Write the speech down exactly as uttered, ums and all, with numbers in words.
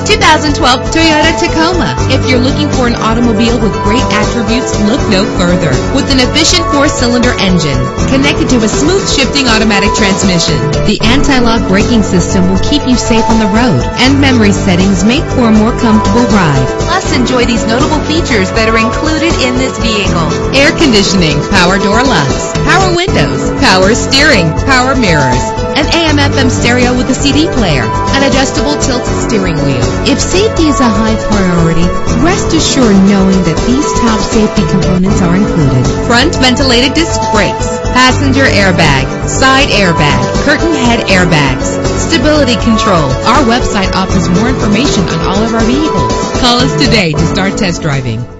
two thousand twelve Toyota Tacoma. If you're looking for an automobile with great attributes, look no further. With an efficient four-cylinder engine connected to a smooth shifting automatic transmission, the anti-lock braking system will keep you safe on the road, and memory settings make for a more comfortable ride. Plus, enjoy these notable features that are included in this vehicle: air conditioning, power door locks, power windows, power steering, power mirrors, an A M F M stereo with a C D player, an adjustable tilt steering wheel. If safety is a high priority, rest assured knowing that these top safety components are included: front ventilated disc brakes, passenger airbag, side airbag, curtain head airbags, stability control. Our website offers more information on all of our vehicles. Call us today to start test driving.